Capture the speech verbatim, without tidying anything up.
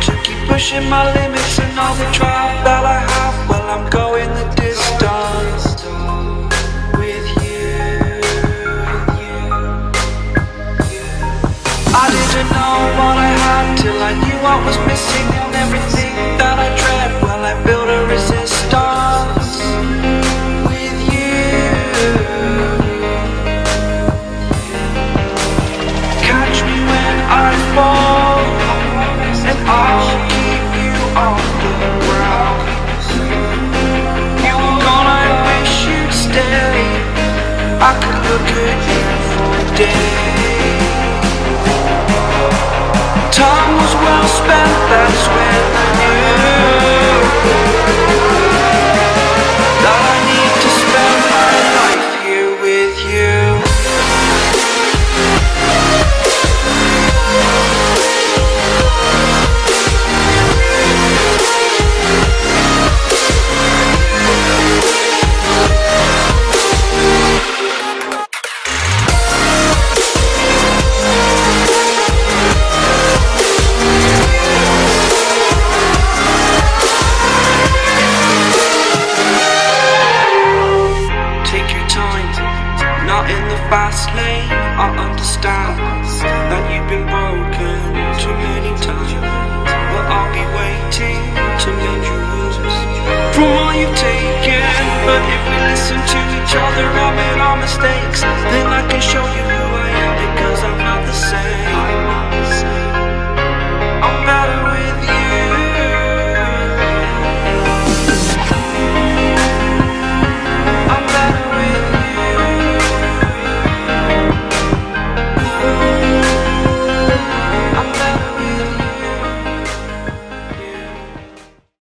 to keep pushing my limits and all the drive that I have. Well, I'm going the distance with you. I didn't know what I had till I knew what was missing, and everything that I dread, well, I built a resistance with you. Catch me when I fall, and I'll keep you on the ground. You were gone, I wish you'd stay. I could look at you for days. Time was well spent, that's when I knew that I need to spend my life here with you. Fast lane, I understand that you've been broken too many times, but I'll be waiting to mend your wounds from all you've taken. But if we listen to each other, admit our mistakes, then I can show you